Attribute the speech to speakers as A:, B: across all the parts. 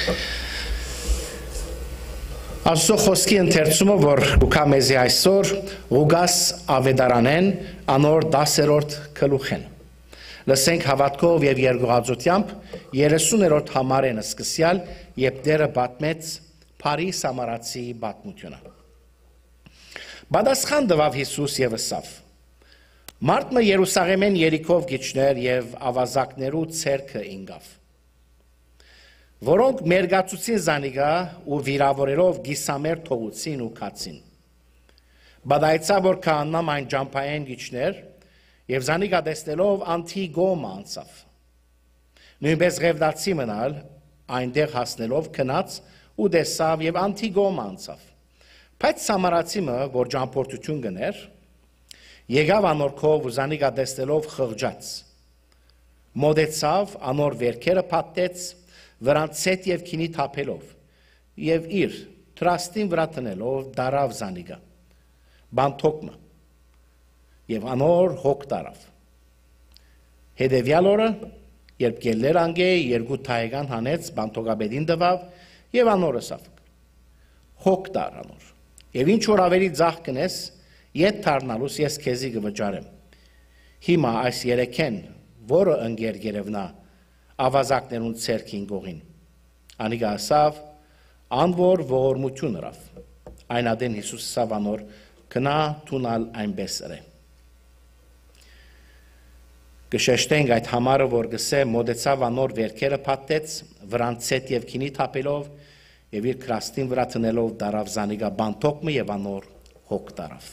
A: Աստծո խոսքի ընթերցումը, որ կուքա մեզի այսօր, Ղուգաս ավետարանեն անոր 10-րդ գլուխեն։ Լսենք հավատքով եւ երկողածությամբ 30-րդ համարեն սկսյալ, երբ Տերը պատմեց Փարի Սամարացի պատմությունը։ Պատասխան տվավ Հիսուս եւ ըսավ. Մարդը Երուսաղեմեն երիքով գիչներ եւ ավազակներու ցերկը ինգավ, որոնք մերգացուցին զանիգա ու վիրավորելով գիսամեր թողուցին ու կացին։ Բադայցա որ քահանամ այն ջամփային գիչներ եւ զանիգա տեսնելով Անտիգոմա անցավ։ Նույնպես Ղևդացի մնալ այնտեղ հասնելով քնած ու տեսավ եւ Անտիգոմա անցավ։ Բայց Սամարացիմը, որ ճամփորդություն գներ, եկավ անորքով ու զանիգա տեսնելով խղճաց։ Մոտեցավ անոր վերքերը փաթեց վրանց ցետ եւ քինի թափելով եւ իր թրաստին վրա տնելով դարավ զանիգա բանթոկմը եւ անոր հոգ տարավ հետեւյալ օրը երբ գելեր անգե երկու թայգան հանեց բանթոկաբեդին դվավ եւ անորը սավ հոգ տար անոր եւ ինչ որ ավելի ձախ կնես ետ դառնալուս ես քեզի կվճարեմ հիմա այս երեքեն որը ընկեր գերևնա ավազակներուն ցերքին գողին անիգա ասավ անոր ողորմություն հրավ այն ադեն Հիսուս ասավ անոր կնա տունալ այնպես է կշեշտենք այդ համարը որ գսե մոտեցավ անոր վերքերը փաթեց վրանց ցետ եւ քինի թափելով եւ իր քրաստին վրա տնելով դարավ զանիգա բանթոկմը եւ անոր հոգ տարավ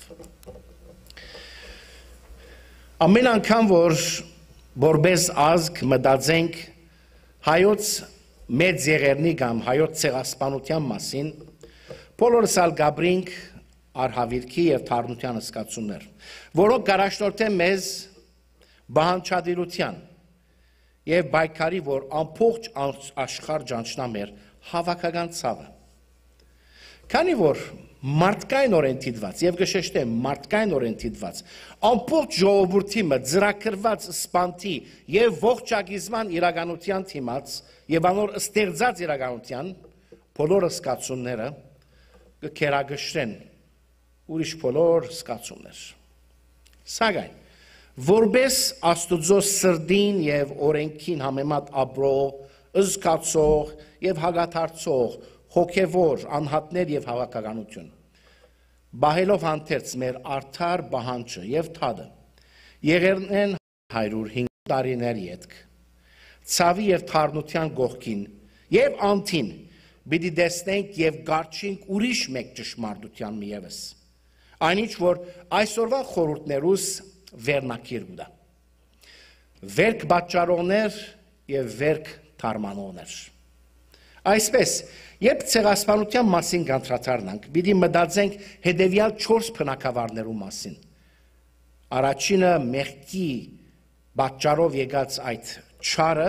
A: ամեն անգամ որ որպես ազգ մտածենք հայոց մեծ եղերնի կամ հայոց ցեղասպանության մասին բոլորս ալ գաբրինք արհավիրքի եւ թարնության սկացումներ որոնք գարաշտորտեն մեզ բանջադիրության եւ բայկարի որ ամբողջ աշխարհ ճանչնա մեր հավաքական ցավը քանի որ մարդկային օրենտիդված եւ կշեշտեմ մարդկային օրենտիդված ամբողջ ժողովրդի մը ծրակրված սպանտի եւ ողջագիզման իրականության թիմած եւ անոր ստեղծած իրականության բոլոր սկացումները կերագշրեն ուրիշ բոլոր սկացումներ սակայն որպես Աստուծո սրդին եւ օրենքին համեմատ ապրող զգացող եւ հագաթարցող հոգևոր անհատներ եւ հավաքականություն բահելով հանդերձ մեր արդար բահանջը եւ թադը եղերնեն 105 տարիներ յետք ցավի եւ թարնության գողքին եւ անտին պիտի տեսնենք եւ գարչինք ուրիշ մեկ ճշմարտության միևս այնինչ որ այսօրվա խորհուրդներուս վերնակիր գուտա վերք պատճառողներ եւ վերք թարմանողներ այսպես երբ ցեղասպանության մասին գանտրատարնանք պիտի մտածենք հետեւյալ 4 բնակավարներու մասին առաջինը մեղքի պատճառով եկած այդ չարը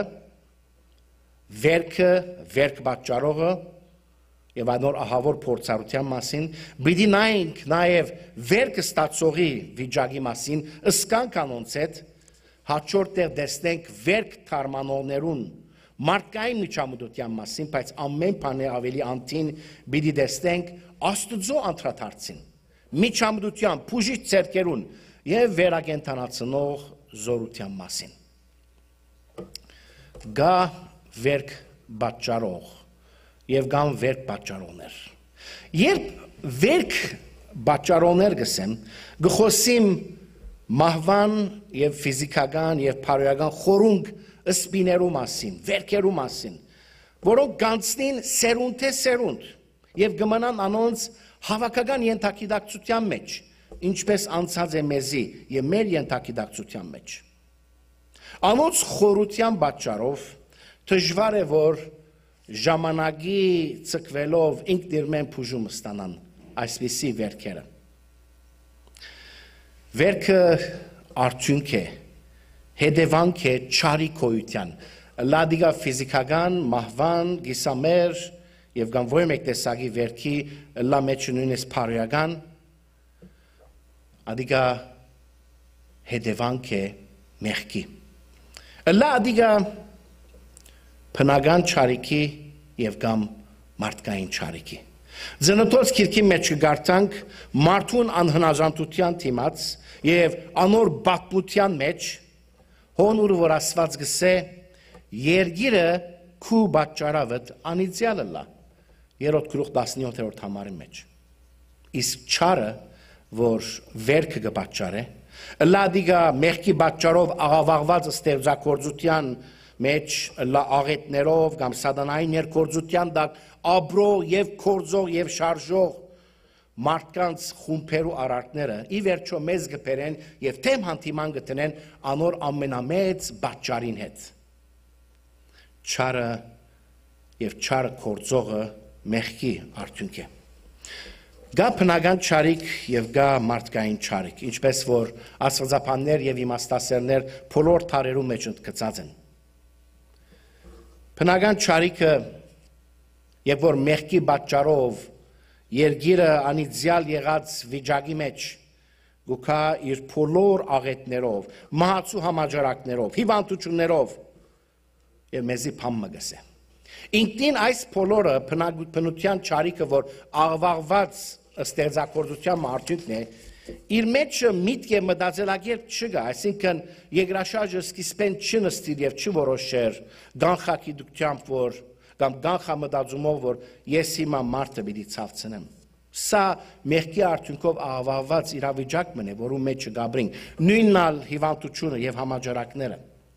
A: վերքը վերք պատճառողը եւ անոր ահավոր փորձառության մասին պիտի նայենք նաեւ վերքը ստացողի վիճակի մասին ըսկան կանոնց հետ հաջորդ տեղ տեսնենք վերք թարմանողներուն մարդկային միջամտության մասին, բայց ամեն բանը ավելի անտին պիտի տեսնենք Աստուծո անդրադարձին, միջամտության, բուժիչ ցերկերուն եւ վերակենդանացնող զորության մասին։ Գա վերք պատճառող եւ կան վերք պատճառողներ։ Երբ վերք պատճառողներ գսեմ, գխոսիմ մահվան եւ ֆիզիկական եւ բարոյական խորունգ սպիներու մասին, վերքերու մասին, որոնք գանցնին սերունդ թե սերունդ եւ գմնան անոնց հավաքական ենթակիդակցության մեջ, ինչպես անցած է մեզի եւ մեր ենթակիդակցության մեջ։ Անոնց խորության պատճառով դժվար է որ ժամանակի ցկվելով ինքնիրմեն բուժում ստանան այսպիսի վերքերը։ Վերքը արդյունք է հետևանք է չարի քոյության, լադիգա ֆիզիկական, մահվան, գիսամեր եւ կան ոչ մեկ տեսակի վերքի լա մեջ նույնպես բարոյական, ադիգա հետևանք է մեղքի։ Լադիգա բնական չարիքի եւ կամ մարդկային չարիքի։ Ձնոտոց քիրքի մեջ կգարտանք մարդուն անհնազանդության թիմած եւ անոր բակմության մեջ հոնուր որ ասված գսե երգիրը քու բաճարավդ անիցիալը լա 3:17 համարի մեջ իսկ չարը որ վերքը կբաճարե լադիգա մեղքի բաճարով աղավաղված ստեղծագործության մեջ լա աղետներով կամ սատանայի ներկործության դակ աբրո եւ կորձող եւ շարժող մարդկանց խումբերու արարքները ի վերջո մեզ գբերեն եւ թեմ հանդիման գտնեն անոր ամենամեծ բաճարին հետ չարը եւ չարը կորձողը մեղքի արդյունք է գա բնական չարիք եւ գա մարդկային չարիք ինչպես որ աստվածապաններ եւ իմաստասերներ բոլոր թարերու մեջ ընդգծած են բնական չարիքը երբ որ մեղքի պատճառով երգիրը անիծյալ եղած վիճակի մեջ գուքա իր բոլոր աղետներով, մահացու համաճարակներով, հիվանդություններով եւ մեզի փամը գսե։ Ինքնին այս բոլորը բնության չարիքը, որ աղվաղված ստեղծագործության արդյունքն է, իր մեջ միտք եւ մտածելակերպ չկա, այսինքն երկրաշարժը սկիզբեն չնստիր եւ չորոշեր գանխագիտությամբ, որ կամ գանխամտածումով, որ ես հիմա մարդը պիտի ցավցնեմ։ Սա մեղքի արդյունքով աղավաղված իրավիճակ մնե, որում մեջ գաբրին, նույննալ հիվանդությունը եւ համաճարակները։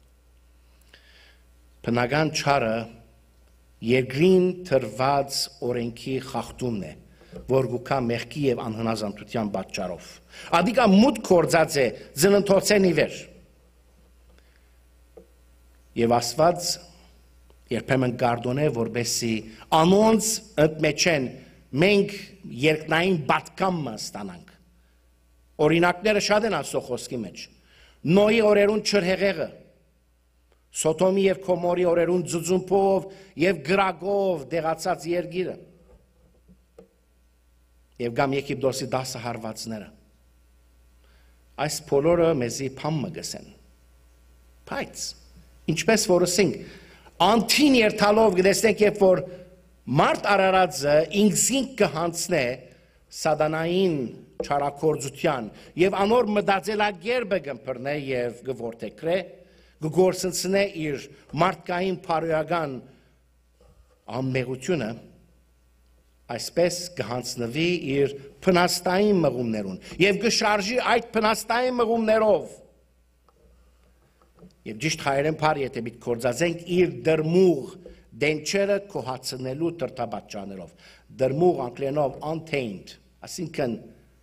A: Բնական չարը երկրին տրված օրենքի խախտումն է, որ գուքա մեղքի եւ անհնազանդության պատճառով։ Ադիկա մուտք կործած է ծննդոցեն ի վեր։ Եվ Աստված երբեմն գարդոնե, որբեսի անոնց ընդմեջեն մենք երկնային պատկամը ստանանք։ Օրինակները շատ են Աստծո խոսքի մեջ։ Նոյի օրերուն չրհեղեղը, Սոդոմի եւ Գոմորի օրերուն ձուձումփով եւ գրագով դեղացած երգիրը եւ գամ Եգիպտոսի 10 հարվածները այս բոլորը մեզի փամը գսեն բայց ինչպես որ ասենք անթին երթալով գտեսնենք երբ որ մարդ արարածը ինքզին կհանցնե սատանային չարակորձության եւ անոր մտածելակերպը կըմբռնե եւ կորտեքրե գորսնցնե իր մարդկային բարոյական անմեղությունը այսպես կհանձնվի իր փնաստային մղումներուն եւ կշարժի այդ փնաստային մղումներով եւ ճիշտ հայերեն բարի եթե պիտի կործածենք իր դրմուղ դենչերը կոհացնելու տրտաբաճաներով դրմուղ անգլերենով untamed այսինքն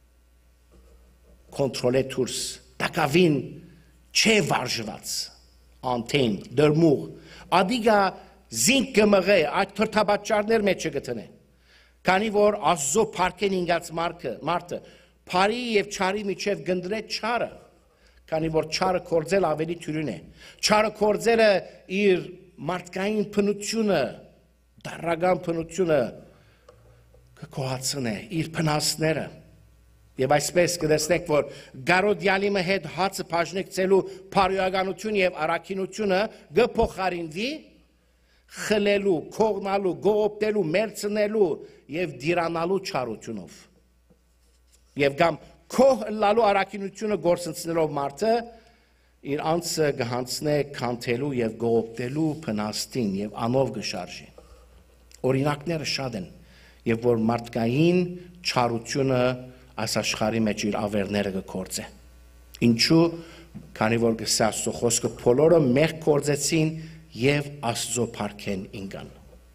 A: կոնտրոլե դուրս տակավին չէ վարժված untamed դրմուղ ադիգա զինք կմղե այդ տրտաբաճարներ մեջ գտնե քանի որ Աստծո փառքեն ինգած մարդը բարի եւ չարի միջև գնդրե չարը քանի որ չարը կործել ավելի թյուրին է չարը կործելը իր մարդկային փնությունը դարական փնությունը կկոհացնե իր փնասները եւ այսպես կտեսնեք որ գարոդյալիմը հետ հացը բաժնեկցելու բարոյականություն եւ առաքինությունը կփոխարինվի խլելու, քողնալու, գողոպտելու, մերցնելու եւ դիրանալու չարությունով եւ կամ քող լալու առաքինությունը գործընծնելով մարդը իր անձը կհանցնե քանթելու եւ գողոպտելու փնաստին եւ անով կշարժի օրինակները շատ են եւ որ մարդկային չարությունը այս աշխարհի մեջ իր ավերները կկործե ինչու քանի որ գսա Աստծո խոսքը բոլորը մեղ կործեցին եւ Աստծո փառքեն ինգան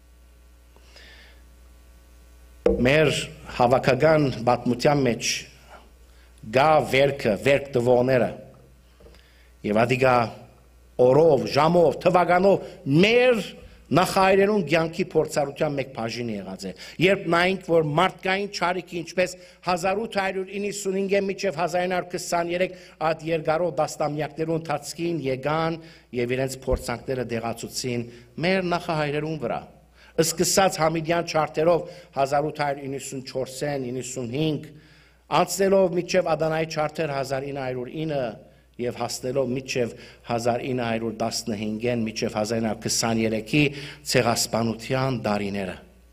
A: մեր հավաքական պատմության մեջ գա վերք տվողները եւ ադիգա օրով ժամով թվականով մեր նախայրերուն կյանքի փորձառության մեկ բաժին եղած է երբ նայենք որ մարդկային չարիքի ինչպես 1895-ի միջև 1923 այդ երկարող դաստամյակներուն ընթացքին եկան եւ իրենց փորձանքները դեղացուցին մեր նախահայրերուն վրա սկսած Համիդյան չարտերով 1894-ին 95 անցնելով միջև Ադանայի չարտեր 1909 եւ հասնելով մինչև 1915-ին, մինչև 1923-ի ցեղասպանության դարիները։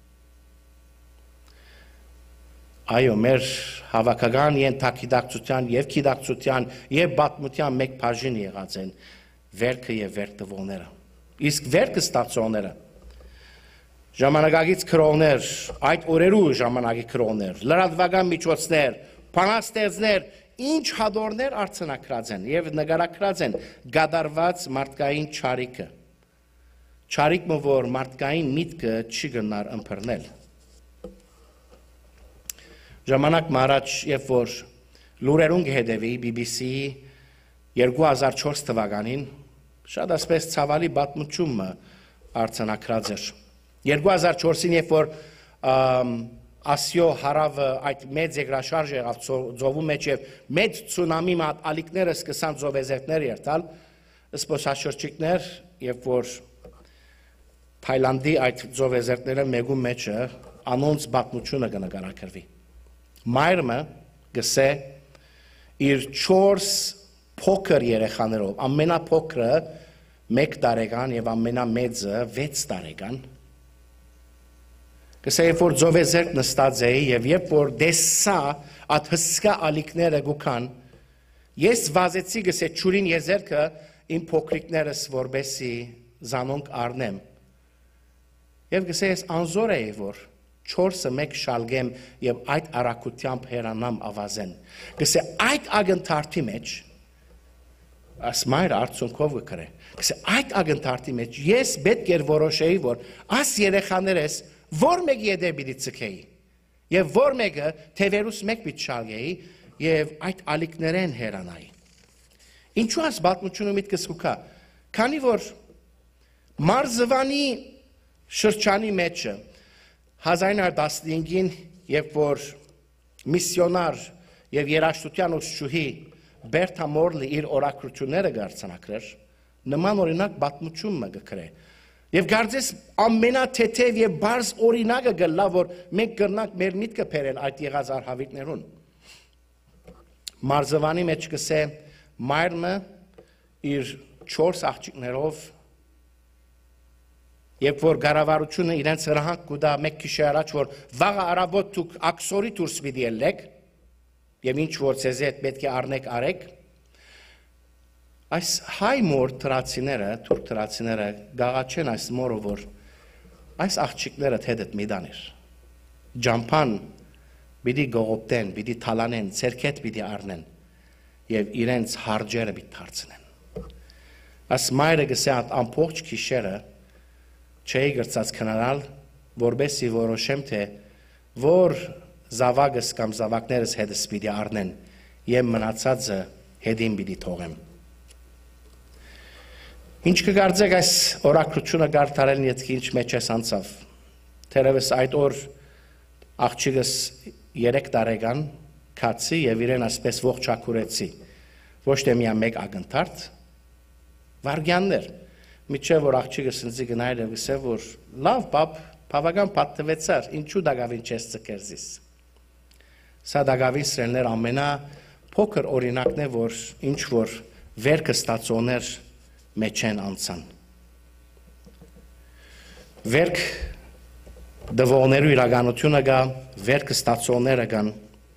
A: Այո, մեր հավաքական ենթագիտակցության եւ գիտակցության եւ պատմության մեկ բաժին եղած են վերքը եւ վերտվողները։ Իսկ վերքը ստացողները ժամանակակից քրոներ, այդ օրերու ժամանակի քրոներ, լրատվական միջոցներ, բանաստեղծներ, ինչ հադորներ արձանագրած են եւ նկարագրած են գադարված մարդկային ճարիքը։ Ճարիքը, որ մարդկային միտքը չի գնար ըմբռնել։ Ժամանակ մարաջ, երբ որ լուրերուն կհետևի BBC-ի 2004 թվականին շատ ասպես ցավալի պատմությունը արձանագրած էր։ 2004-ին, երբ որ Ասիո հարավը այդ մեծ երկրաշարժ եղավ ծովու մեջ եւ մեծ ցունամի մատ ալիքները սկսան ծովեզերքներ երթալ, զբոսաշրջիկներ, երբ որ Թայլանդի այդ ծովեզերքները մեկու մեջը անոնց պատմությունը կնկարագրվի։ Մայրը գսե իր 4 փոքր երեխաներով, ամենափոքրը 1 տարեկան եւ ամենամեծը 6 տարեկան։ Գսե երբ որ ծովեզերք նստած էի եւ երբ որ դեսա այդ հսկա ալիքները գուքան, ես վազեցի գսե ճուրին եզերքը իմ փոքրիկներս որբեսի զանոնք առնեմ։ Եվ գսե ես անզոր էի որ 4-ը մեկ շալգեմ եւ այդ արակությամբ հերանամ ավազեն։ Գսե այդ ագնթարթի մեջ ասմայր արցունքով կրե։ Գսե այդ ագնթարթի մեջ ես պետք էր որոշեի որ աս երեխաներս որ մեկի եթե պիտի ցկեի եւ որ մեկը թևերուս մեկ պիտի շալգեի եւ այդ ալիքներեն հերանայի։ Ինչու աս պատմությունը միտքս կա։ Քանի որ Մարզվանի շրջանի մեջը 1915-ին, երբ որ միսիոնար եւ երաշտության ուսուցչուհի Բերթա Մորլի իր օրակրությունները գարցանակրեր, նման օրինակ պատմություն կգրե։ Եվ կարծես ամենաթեթև եւ բարձ օրինակը գլա, որ մենք կրնանք մեր միտքը բերել այդ եղած արհավիրքներուն։ Մարզվանի մեջ կսե մայրը իր 4 աղջիկներով երբ որ գարավարությունը իրենց հրահանգ կուտա մեկ գիշեր առաջ, որ վաղը առավոտ դուք աքսորի դուրս պիտի ելեք եւ ինչ որ ցեզի հետ պետք է առնեք արեք, այս հայ մոր տրացիները, թուրք տրացիները գաղաչեն այս մորը, որ այս աղջիկները թեդդ միդանիր, ջամփան պիտի գողոպտեն, պիտի թալանեն, ցերքետ պիտի առնեն եւ իրենց հարջերը պիտի դարձնեն։ Այս մայրը գսե այդ ամբողջ գիշերը չէի գրծած քնանալ, որբեսի որոշեմ թե որ զավակս կամ զավակներս հետս պիտի առնեն եւ մնացածը հետին պիտի թողեմ։ Ինչ կգարձեք այս օրակրությունը գարտարելն ետքի ինչ մեջ ես անցավ։ Թերևս այդ օր աղջիկս 3 տարեկան քացի եւ իրեն ասպես ողջակուրեցի։ Ոչ թե միայն մեկ ագնթարթ, վարգյաններ։ Միջև որ աղջիկս ինձ գնայր եւ ասել որ լավ պապ, բավական պատտվեցար, ինչու դակավին չես ցկերզիս։ Սա դակավին սրելներ ամենա փոքր օրինակն է, որ ինչ որ վերքը ստացողներ մեջ են անցան։ Վերք դվողներու իրականությունը կա, վերքը ստացողները կան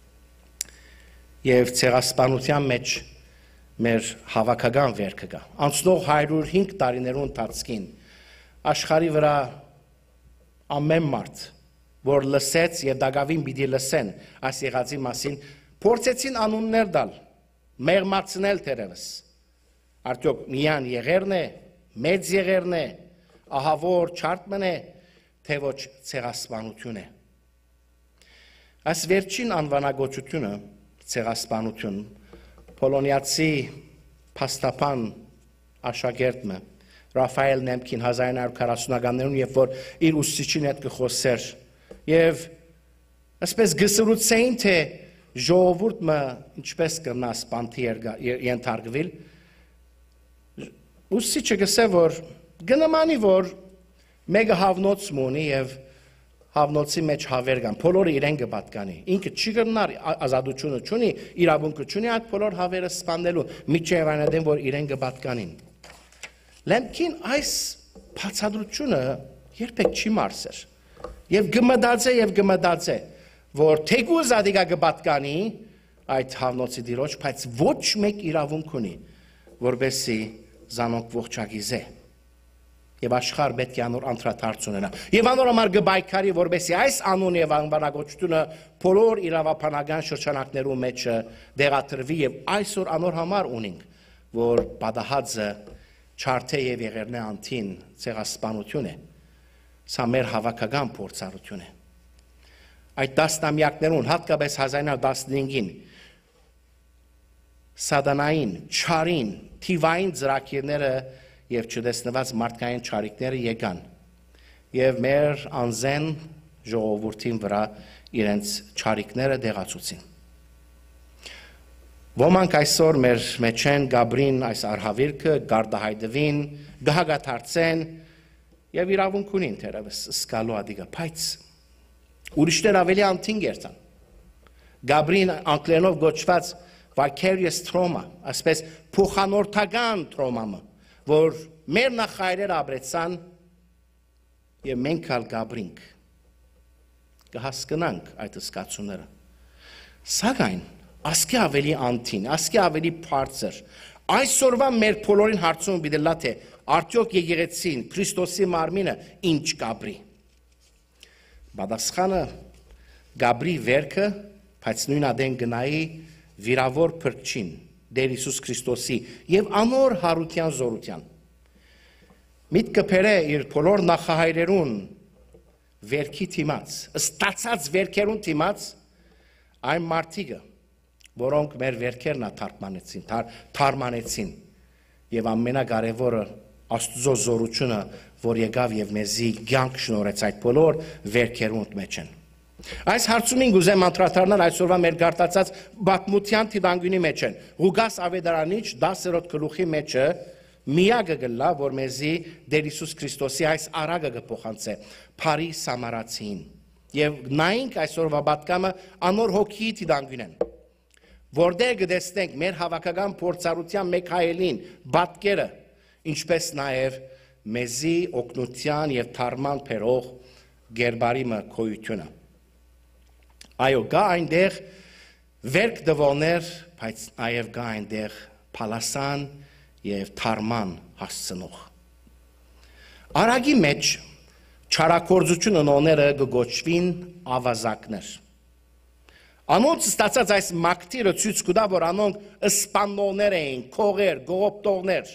A: եւ ցեղասպանության մեջ մեր հավաքական վերքը կա։ Անցնող 105 տարիներու ընթացքին աշխարհի վրա ամեն մարդ, որ լսեց եւ դակավին պիտի լսեն այս եղածի մասին, փորձեցին անուններ տալ, մեղմացնել թերևս։ Արդյոք միան եղերն է, մեծ եղերն է, ահավոր չարթմն է, թե ոչ ցեղասպանություն է։ Այս վերջին անվանագոչությունը ցեղասպանություն Պոլոնիացի փաստաբան աշակերտը Ռաֆայել Նեմքին 1940-ականներուն, երբ որ իր ուսուցիչին հետ կխոսեր եւ ասպես գսրուցեին թե ժողովուրդը ինչպես կնա սպանթի ենթարկվել, ուսուցիչը գսե որ գնամանի որ մեկը հավնոց մունի եւ հավնոցի մեջ հավեր կան, բոլորը իրեն կպատկանի։ Ինքը չի կրնար ազատությունը չունի, իրավունքը չունի այդ բոլոր հավերը սպանելու, միջև այնադեմ, որ իրեն կպատկանին։ Լեմքին այս բացատրությունը երբեք չի մարսեր։ Եվ գմդացե, որ թեկուզ ադիգա կպատկանի այդ հավնոցի դիրոջ, բայց ոչ մեկ իրավունք ունի, որբեսի զանոնք ողջագիզե։ Եվ աշխարհ պետք է անոր անդրադարձ ունենա։ Եվ անոր համար գբայքարի, որբեսի այս անուն եւ անվանակոչությունը բոլոր իրավապանական շրջանակներում մեջ դեղատրվի եւ այսօր անոր համար ունենք, որ պատահածը չարթե եւ եղերնե անտին ցեղասպանություն է։ Սա մեր հավաքական փորձառություն է։ Այդ տասնամյակներուն, հատկապես 1915-ին սատանային, չարին, թիվային ծրագիրները եւ չդեսնված մարդկային չարիքները եկան եւ մեր անզեն ժողովրդին վրա իրենց չարիքները դեղացուցին։ Ոմանք այսօր մեր մեջ են գաբրին այս արհավիրքը, գարդահայտվին, գահագաթարցեն եւ իրավունք ունին թերևս սկալու ադիգա, բայց ուրիշներ ավելի անտին գերտան։ Գաբրին անգլերենով գոչված vicarious trauma, այսպես փոխանորդական տրոմամը, որ մեր նախայրերը ապրեցան եւ մենք ալ գաբրինք կհասկնանք այդ զգացումները։ Սակայն ասկի ավելի անտին, ասկի ավելի բարձր, այսօրվա մեր բոլորին հարցում բիդելա թե արդյոք եկեղեցին Քրիստոսի մարմինը ինչ գաբրի։ Բադասխանը գաբրի վերքը, բայց նույն ադեն գնայի վիրավոր փրկչին Դեր Հիսուս Քրիստոսի եւ անոր հարության զորության։ Միտքը փերե իր բոլոր նախահայրերուն վերքի թիմած, ստացած վերքերուն թիմած այն մարդիկը, որոնք մեր վերքերն թարմանեցին եւ ամենակարևորը Աստծո զորությունը, որ եկավ եւ մեզի կյանք շնորհեց այդ բոլոր վերքերուն մեջ են։ Այս հարցումին գուզեմ անդրադառնալ այսօրվա մեր գարտացած բաթմության թիվանգունի մեջ են։ Ղուգաս Ավետարանիչ 10-րդ գլուխի մեջը միակը գլա, որ մեզի Դեր Հիսուս Քրիստոսի այս արագը կփոխանցե Փարի Սամարացին։ Եվ նայենք այսօրվա բատկամը անոր հոգի թիվանգուն են, որտեղ կտեսնենք մեր հավաքական փորձառության մեկ հայելին բատկերը, ինչպես նաև մեզի օգնության եւ թարման փերող գերբարիմը քոյությունը։ Այո, գա այնտեղ վերք դվոներ, բայց նաև գա այնտեղ փալասան եւ թարման հասցնող։ Արագի մեջ չարակորձություն ունողները կգոչվին ավազակներ։ Անոնց ստացած այս մակտիրը ցույց կտա, որ անոնք սպանողներ էին, քողեր, գողոպտողներ։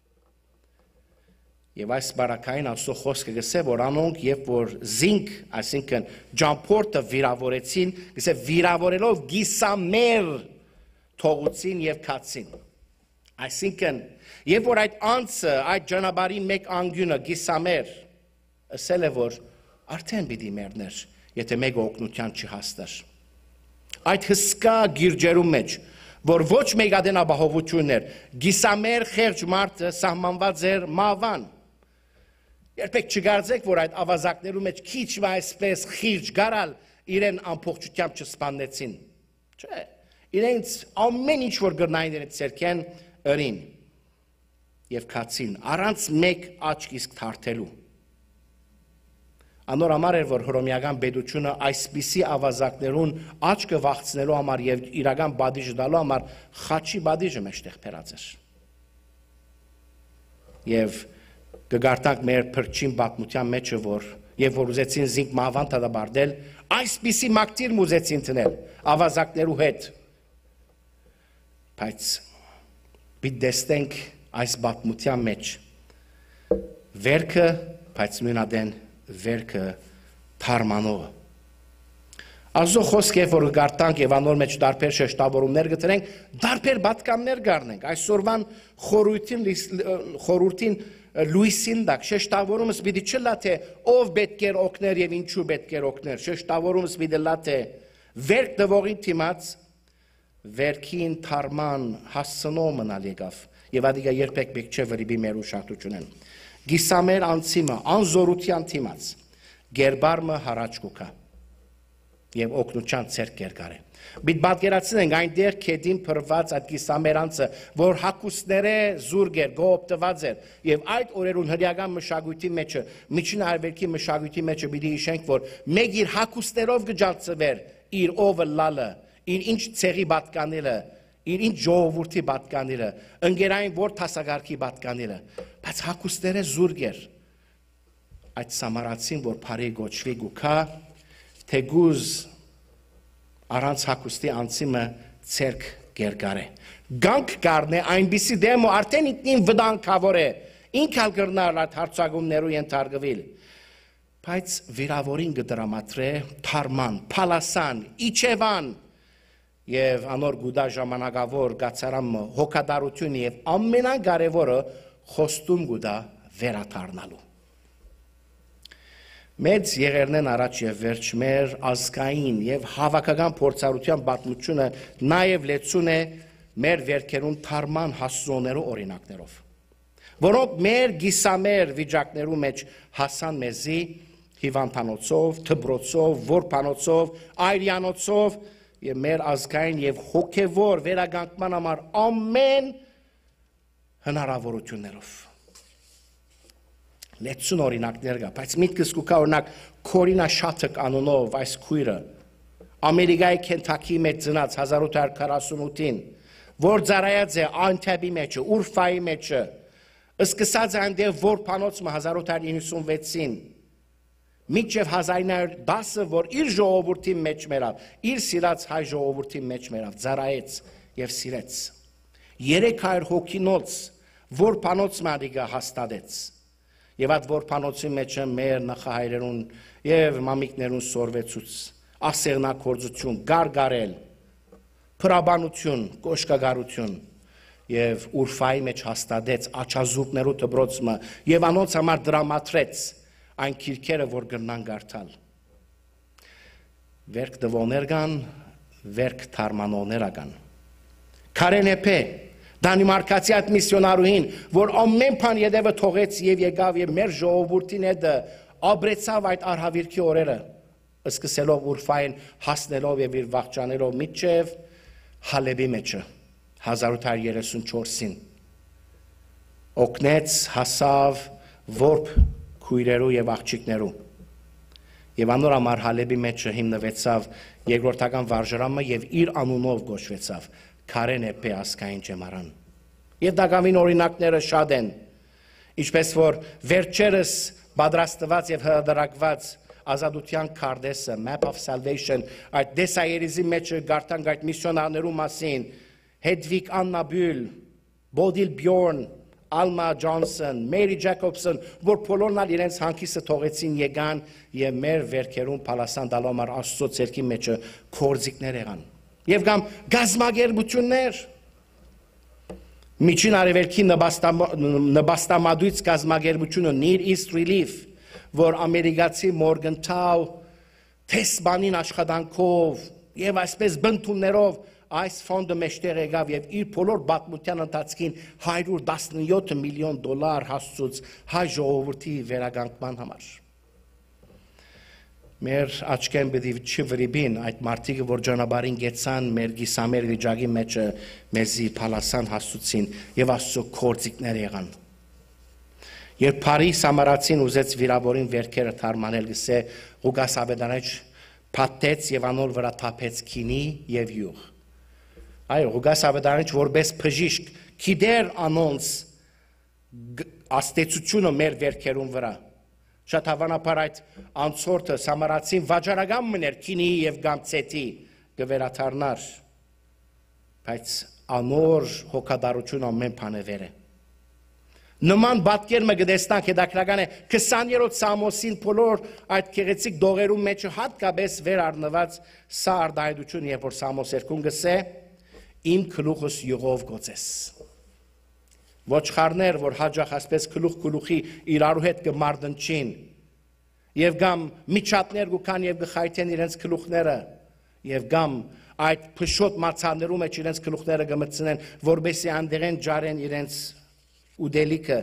A: Եվ այս բարակային Աստծո խոսքը գսե, որ անոնք երբ որ զինք, այսինքն ջամփորտը վիրավորեցին, գսե վիրավորելով գիսամեր թողուցին եւ քացին։ Այսինքն երբ որ այդ անձը, այդ ճանապարհի մեկ անգյունը գիսամեր, ասել է որ արդեն պիտի մեռներ, եթե մեկ օգնության չհասներ։ Այդ հսկա գիրջերում մեջ, որ ոչ մեկ ադենաբահովություններ, գիսամեր խեղճ մարդը սահմանված էր մավան։ Երբեք չգարձեք, որ այդ ավազակներու մեջ քիչ ու այսպես խիղճ գարալ իրեն ամբողջությամբ չսպանեցին։ Չէ, իրենց ամեն ինչ որ գրնային իրենց ցերքեն ըրին եւ քացին, առանց մեկ աչք իսկ թարթելու։ Անոր համար էր, որ հռոմեական պետությունը այսպիսի ավազակներուն աչքը վախցնելու համար եւ իրական բադիժ տալու համար խաչի բադիժը մեջտեղ փերած էր։ Եվ կգարտանք մեր փրկչին բացմության մեջը, որ ուզեցին զինք մահվան դադարել, այսպիսի մակտիր ուզեցին տնել ավազակներու հետ։ Բայց պիտի տեսնենք այս բացմության մեջ վերքը, բայց նույնադեն վերքը թարմանողը։ Աստծո խոսքը, որ գարտանք եւ անոր մեջ դարբեր շեշտավորումներ գտնենք, դարբեր պատկաններ գարնենք։ Այսօրվան խորհրդին լույսին դակ շեշտավորումս պիտի չլա թե ով պետք է օգներ եւ ինչու պետք է օգներ։ Շեշտավորումս պիտի լա թե վերք դվողի թիմած վերքին թարման հասցնող մնալ եկավ եւ ադիգա երբեք պետք չէ վրիբի մեր ուշադրությունն։ Գիսամեր անցիմը անզորության թիմած գերբարմը հարաճ կուքա եւ օգնության ցերկ երկարե Բիտ պատկերացնենք այնտեղ քեդին փրված այդ կիսամերանցը, որ հակուսները զուրգեր, գոհոպտված էր, եւ այդ օրերուն հրյական մշակույթի մեջը, միջին արևելքի մշակույթի մեջը պիտի հիշենք, որ մեկ իր հակուսներով գճացվեր իր ովը լալը, իր ինչ ցեղի պատկանելը, իր ինչ ժողովրդի պատկանելը, ընկերային որ տասագարքի պատկանելը, բայց հակուսները զուրգեր։ Այդ սամարացին, որ բարի գոչվի գուքա, թեգուզ Առանց հակուստի անցիմը ցերկ գերգարե Գանք կառնե այնպիսի դեմո արդեն ինքնին վտանգավոր է ինքալ գրնալ այդ հարցակումներու ենթարկվել բայց վիրավորին կդրամատրե թարման փալասան իջևան եւ անոր գուդա ժամանակավոր գացարամ հոգադարություն եւ ամենակարևորը խոստում գուդա վերաթարնալու Մեծ եղերնեն առաջ եւ վերջ մեր ազգային եւ հավաքական փորձառության պատմությունը նաեւ լեցուն է մեր վերքերուն թարման հասցոներու օրինակներով որոնք մեր գիսամեր վիճակներու մեջ հասան մեզի հիվանդանոցով, թբրոցով, որփանոցով, այրյանոցով եւ մեր ազգային եւ հոգեվոր վերագանքման համար ամեն հնարավորություններով Լեցուն օրինակներ կա, բայց միտքս կուքա օրինակ Կորինա Շաթկ անունով այս քույրը Ամերիկայի Քենթաքի մեջ ծնած 1848-ին, որ ծառայած է Անտեբի մեջը, Ուրֆայի մեջը, սկսած է այնտեղ որփանոցը 1896-ին, մինչև 1910-ը, որ իր ժողովրդի մեջ մերավ, իր սիրած հայ ժողովրդի մեջ մերավ, ծառայեց եւ սիրեց։ 300 հոգինոց որփանոց մադիգա հաստատեց։ Եվ այդ որփանոցի մեջ մեր նախահայրերուն եւ մամիկներուն սորվեցուց ասեղնակորձություն, գարգարել, փրաբանություն, կոշկագարություն եւ Ուրֆայի մեջ հաստատեց աչազուկներու դբրոցը եւ անոնց համար դրամատրեց այն քիրքերը, որ գնան գարտալ։ Վերք դվոներ կան, վերք թարմանողներ կան։ Քարենեփե Դանիմարկացի այդ միսիոնարուհին, որ ամեն բան յետևը թողեց եւ եկավ եւ մեր ժողովրդին հետ աբրեցավ այդ արհավիրքի օրերը, սկսելով Ուրֆային հասնելով եւ իր վաղճանելով միջև Հալեբի մեջը 1834-ին օգնեց հասավ որբ քույրերու եւ աղջիկներու եւ անոր համար Հալեբի մեջը հիմնվեցավ երկրորդական վարժարամը եւ իր անունով գոչվեցավ Քարենեփե ասկային ջեմարան եւ դակամին օրինակները շատ են ինչպես որ վերջերս պատրաստված եւ հրադարակված ազատության քարտեզը Map of Salvation այդ դեսայերիզի մեջ գարտան այդ միսիոնարներու մասին Hedvig Anna Bühl Bodil Bjorn Alma Johnson Mary Jacobson որ բոլորն իրենց հանգիսը թողեցին եկան եւ մեր վերքերուն պալասան դալոմար աստծո ցերկի մեջ կորձիկներ եղան Եվ կամ գազմագերբություններ, միջին արևելքի նպաստամադույց գազմագերբությունը Near East Relief, որ ամերիկացի Morgenthau տեսբանին աշխատանքով եւ այսպես բնթուններով այս ֆոնդը մեջտեղ եկավ եւ իր բոլոր պատմության ընթացքին $117 միլիոն հասցուց հայ ժողովրդի վերագանքման համար։ Մեր աչքեն բդի չվրիբին այդ մարդիկը, որ ճանապարհին գեցան մեր գիսամեր վիճակի մեջ մեզի փալասան հասուցին եւ աստծո կորձիկներ եղան։ Երբ Փարի Սամարացին ուզեց վիրավորին վերքերը թարմանել, գսե Ղուկաս Ավետարանը փաթեց եւ անոր վրա թափեց քինի եւ յուղ։ Այո, Ղուկաս Ավետարանը որպես բժիշկ գիտեր անոնց աստեցությունը մեր վերքերուն վրա։ Շատ հավանաբար այդ անցորդը Սամարացին վաճառական մներ քինի եւ գամցետի գվերաթարնար բայց անոր հոգադարություն ամեն բանը վեր է Նման պատկերը գտեսնանք հետաքրական է 20-րդ Սամոսին բոլոր այդ քեղեցիկ դողերու մեջ հատկապես վեր առնված սա արդայդություն երբ որ Սամոս 2-ն գսե իմ գլուխս յուղով գոցես Ոչխարներ, որ հաջող ասպես գլուխի իրարու հետ կմարդնչին եւ գամ միջատներ գուքան եւ գխայթեն իրենց գլուխները եւ գամ այդ փշոտ մացաներու մեջ իրենց գլուխները գմցնեն որբեսի անդերեն ջարեն իրենց ուդելիկը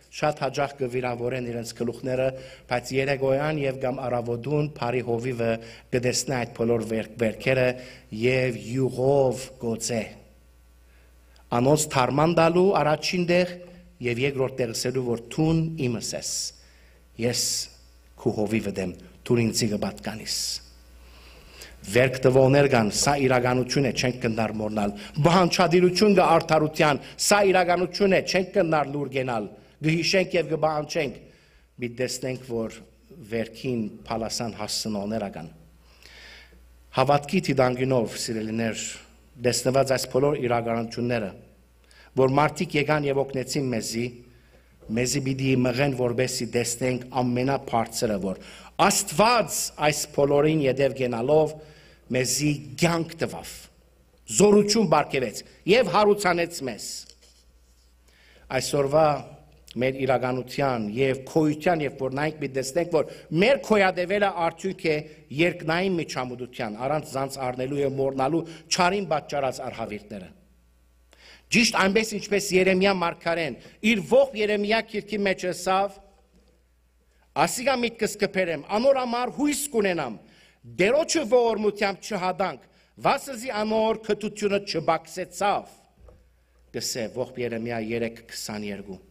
A: շատ հաճախ կվիրավորեն իրենց գլուխները, բայց երեկոյան եւ կամ առավոտուն բարի հովիվը կտեսնի այդ բոլոր վերքերը եւ յուղով գոցե։ Անոնց թարման տալու առաջին տեղ եւ երկրորդ տեղը ասելու որ տուն իմս ես։ Ես քու հովիվը դեմ տուն ինձի կպատկանիս։ Վերք տվողներ կան, սա իրականություն է, չենք կնար մորնալ։ Բանջարություն կա արդարության, սա իրականություն է, չենք կնար լուր գենալ։ Գհիշենք եւ կբանջենք, մի տեսնենք, որ վերքին փալասան հասցնողներ կան։ Հավատքի դիտանգինով, սիրելիներ, տեսնված այս բոլոր իրականությունները, որ մարդիկ եկան եւ օգնեցին մեզի պիտի մղեն, որբեսի տեսնենք ամենաբարձրը, որ Աստված այս բոլորին յետև գնալով մեզի կյանք տվավ, զորություն բարգեւեց եւ հարուցանեց մեզ։ Այսօրվա մեր իրականության եւ քոյության եւ որ նայենք մի տեսնենք, որ մեր քոյադևելը արդյունք է երկնային միջամուդության, առանց զանց առնելու եւ մորնալու չարին պատճառած արհավիրտները։ Ճիշտ այնպես ինչպես Երեմիա մարգարեն իր ողջ Երեմիա քիրքի մեջ ասավ, ասիգա միտքս կփերեմ, անոր համար հույս կունենամ, դերոջը ողորմությամբ չհադանք, վասզի անոր քթությունը չբացեցավ, գսե ողջ Երեմիա 3:22։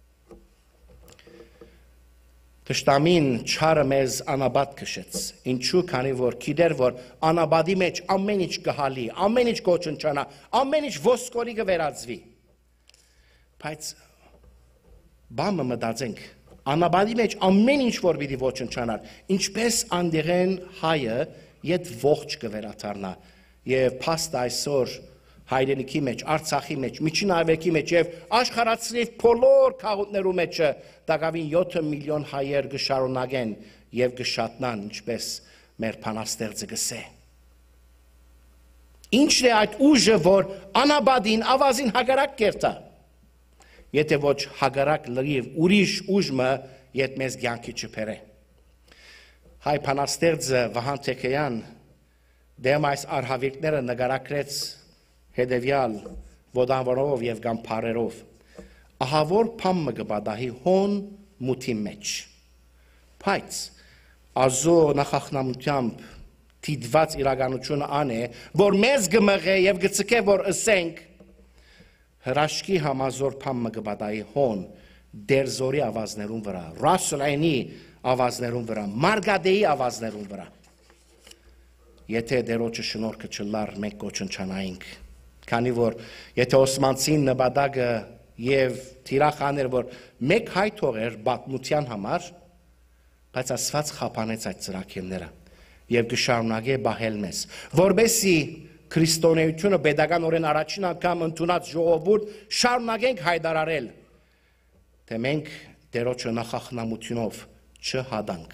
A: Տշտամին չարը մեզ անաբադ քշեց, ինչու քանի որ գիտեր որ անաբադի մեջ ամեն ինչ կհալի, ամեն ինչ կոչնչանա, ամեն ինչ ոսկորի կվերածվի։ Բայց բամը մտածենք, անաբադի մեջ ամեն ինչ որ պիտի ոչնչանար, ինչպես անդեղեն հայը իդ ողջ կվերաթարնա եւ փաստ այսօր հայրենիքի մեջ, Արցախի մեջ, Միջին Արևելքի մեջ եւ աշխարհացրիվ բոլոր քաղաքներու մեջ դակավին 7 միլիոն հայեր կշարունակեն եւ կշատնան, ինչպես մեր փանաստեղծը գսե։ Ինչն է այդ ուժը, որ անաբադին ավազին հագարակ կերտա։ Եթե ոչ հագարակ լրիվ ուրիշ ուժը իդ մեզ կյանքի չփերե։ Հայ փանաստեղծը Վահան Թեքեյան դեմ այս արհավիրքները նկարագրեց հետևյալ ոտանվորով եւ կամ փարերով ահավոր փամը կբադահի հոն մութի մեջ բայց ազո նախախնամությամբ դիդված իրականությունը ան է որ մեզ գմղե եւ գծկե որ ասենք հրաշքի համազոր փամը կբադահի հոն դերզորի ավազներուն վրա ռասուլայնի ավազներուն վրա մարգադեի ավազներուն վրա եթե դերոջը շնորհքը չլար մենք կոչնչանայինք քանի որ եթե Օսմանցին նպատակը եւ թիրախաներ որ մեկ հայ թողեր բացմության համար բայց Աստված խափանեց այդ ծրագիրները եւ կշարունակե բահել մեզ որբեսի քրիստոնեությունը pedagogan առաջին անգամ ընդունած ժողովուրդ շարունակենք հայտարարել թե մենք դերոջը նախախնամությունով չհադանք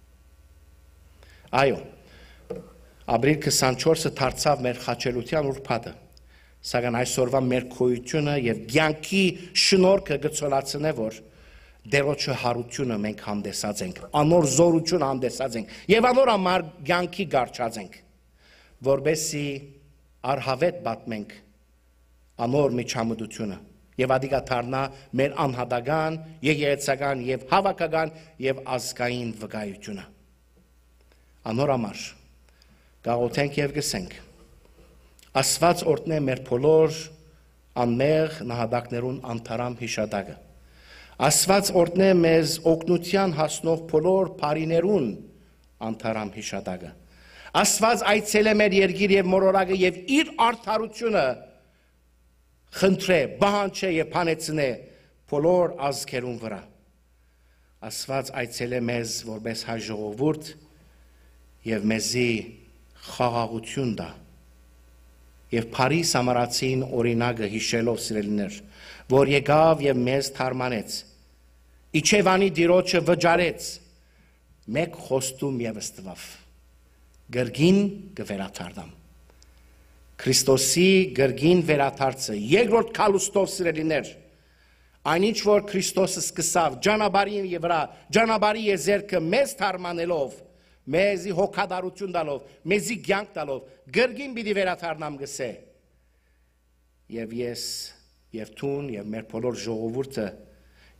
A: այո ապրիլ 24-ը դարձավ մեր խաչելության ուրբաթը Սակայն այսօրվա մեր քոյությունը եւ կյանքի շնորհքը գծոլացնե որ դերոջը հարությունը մենք հանդեսած ենք անոր զորությունը հանդեսած ենք եւ անոր համար կյանքի գարչած ենք որբեսի արհավետ պատմենք անոր միջամտությունը եւ ադիգա դառնա մեր անհատական եկեղեցական եւ հավաքական եւ ազգային վկայությունը անոր համար գաղութենք եւ գսենք Աստված օրտնե մեր բոլոր անմեղ նահատակներուն անթարամ հիշադակը։ Աստված օրտնե մեզ օգնության հասնող բոլոր բարիներուն անթարամ հիշադակը։ Աստված այցել է մեր երկիր եւ մորորակը եւ իր արդարությունը խնդրե, բանջե եւ փանեցնե բոլոր ազգերուն վրա։ Աստված այցել է մեզ որպես հայ ժողովուրդ եւ մեզի խաղաղություն տա Եվ Փարիս ամառացին օրինակը հիշելով սիրելիներ, որ եկավ եւ մեզ թարմանեց, իջևանի դիրոջը վճարեց, մեկ խոստում եւս տվավ, գրգին կվերաթարնամ, Քրիստոսի գրգին վերաթարցը, երկրորդ քալուստով սիրելիներ, այնինչ որ Քրիստոսը սկսավ, ջանաբարի եզերքը մեզ թարմանելով, մեզի հոգադարություն տալով, մեզի կյանք տալով, գրգին պիտի վերաթարնամ գսե։ Եվ ես, եւ թուն, եւ մեր բոլոր ժողովուրդը,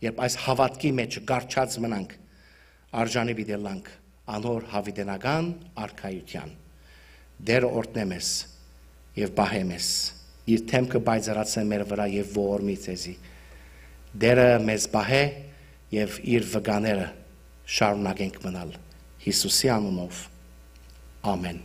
A: երբ այս հավատքի մեջ գարչած մնանք, արժանի պիտի լանք անոր հավիտենական արքայության։ Դերը օրհնե մեզ եւ բահե մեզ, իր թեմքը բայձարացնե մեր վրա եւ ողորմի ցեզի։ Դերը մեզ բահե եւ իր վկաները շարունակենք մնալ Հիսուսի անունով։ Ամեն։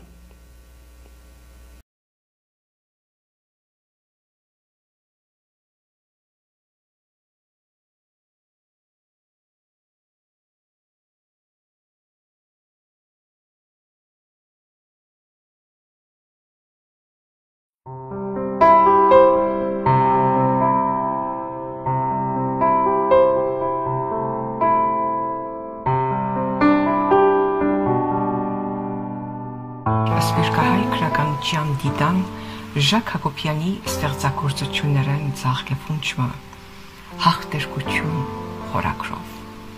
B: Սպիրկահայ դիտան Ժակ Հակոբյանի ստեղծագործություններն ձախկեփունչը հաղթերկություն խորակրով։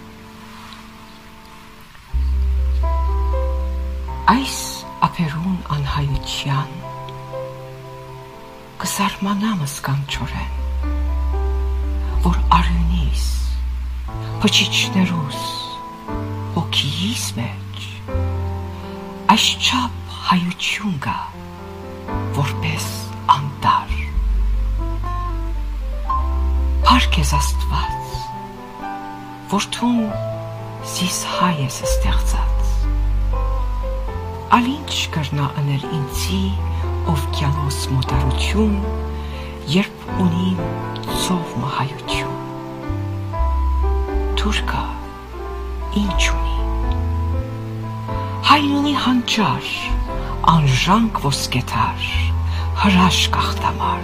B: Այս ապերուն անհայության կսարմանամս կանչորեն, որ արյունիս, փչիչներուս, հոգիս մեջ, այս չափ հայություն կա, որպես անտար։ Փառք ես Աստված, որ թուն զիս հայ ես ստեղծած, ալինչ կրնա աներ ինձի ով կյանոս մոտարություն, երբ ունիմ ծով մահայություն։ Թուրքա ինչ ունի, հայն ունի հանճար, անժանք ոսկեթար, հրաշք ախտամար։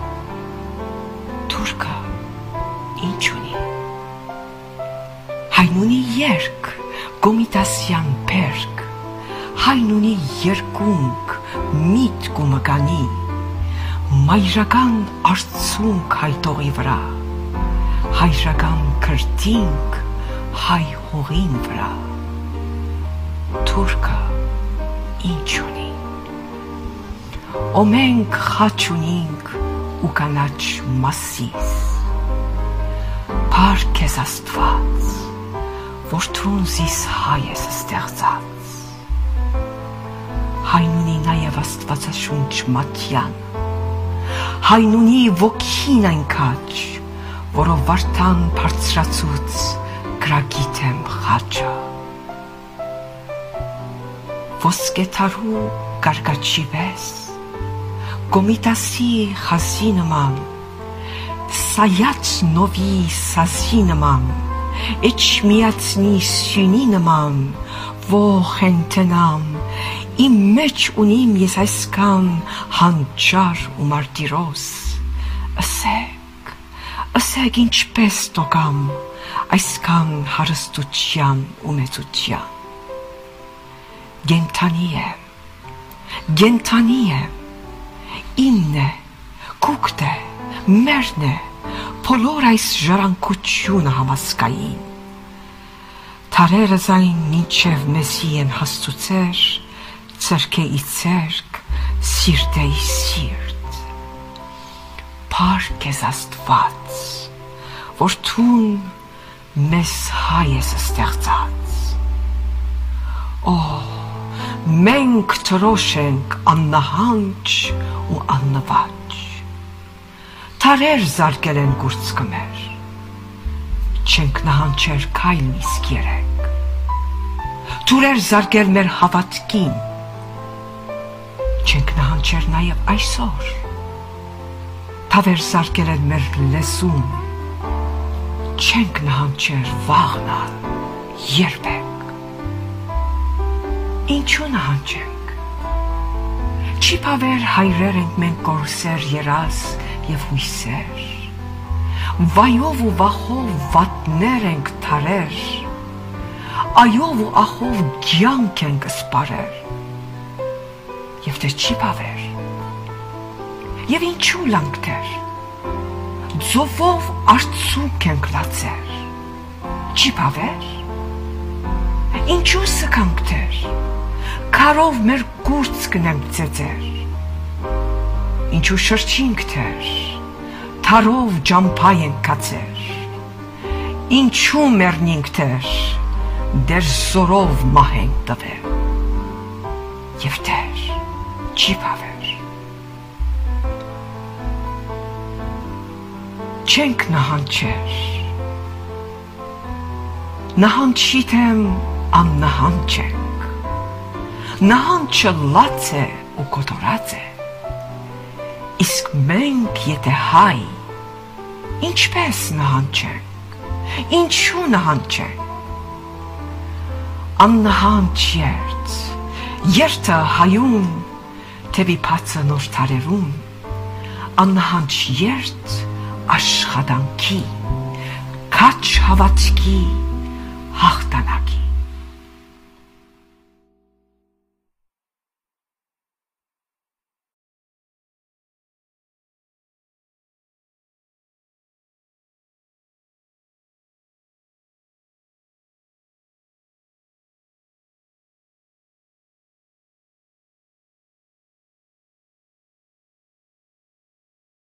B: Թուրքը ինչ ունի, հայն ունի երկ, գոմիտասյան պերկ, հայն ունի երկունք, միտք ու մգանի, մայրական արցունք հայտողի վրա, հայրական քրտինք հայ հողին վրա։ Թուրքը ինչ ունի, օմենք խաչ ունինք ու կանաչ մասիս։ Փառք ես Աստված, որ թուն զիս հայ ես ստեղծած։ Հայն ունի նաև Աստվածաշունչ մատյան, հայն ունի ոգին այն քաչ, որով վարդան բարձրացուց գրագիտեմ խաչը։ Ոսկեթարու գարգաչի վես, գոմիտասի խազի նման, սայաց նովի սազի նման, էջմիացնի սյունի նման, ող հենտենամ, իմ մեջ ունիմ ես այսքան հանճար ու մարտիրոս, ըսեք ինչպես տոգամ այսքան հարստության ու մեծության։ Գենթանի եմ, իմն է, կուկտ է, մերն է, բոլոր այս ժառանգությունը համասկային։ Թարերը զայն մինչև մեզի են հաստուցեր, ծրկեի ծերկ, սիրտեի սիրտ։ Փառք ես Աստված, որ թուն մեզ հայ ես ստեղծած։ Մենք թրոշ ենք աննահանջ ու աննվաճ, թարեր զարկել են գուրծքը մեր, չենք նահանջեր քայլ իսկ երեք, թուրեր զարկել մեր հավատքին, չենք նահանջեր նաև այսօր, թավեր զարկել են մեր լեզուն, չենք նահանջեր վաղնան, երբեք։ Ինչու նահանջենք, չի պավեր հայրեր ենք մենք կորսեր երաս և հույսեր, վայով ու վախով վատներ ենք թարեր, այով ու ախով գյանք ենք սպարեր, և դե չի պավեր, և ինչու լանգտեր, ձովով արցուկ ենք լացեր, չի պավեր, ինչու սկանքտեր, քարով մեր գուրծքն ենք ծեծեր, ինչու շրջինք թեր, թարով ջամփայ ենք կացեր, Ինչու մեռնինք դեր զորով մահենք տվել, և դեր չի բավեր։ Չենք նահանջեր, նահանջիթեմ աննահանջ ենք, նահանջը լաց է ու կոտորած է, իսկ մենք եթե հայ, ինչպես նահանջենք, ինչու նահանջենք, աննահանջ երդ, երդը հայում, թևի պացը նոր թարևում, աննահանջ երդ աշխատանքի, քաչ հավատքի, հաղթանակի։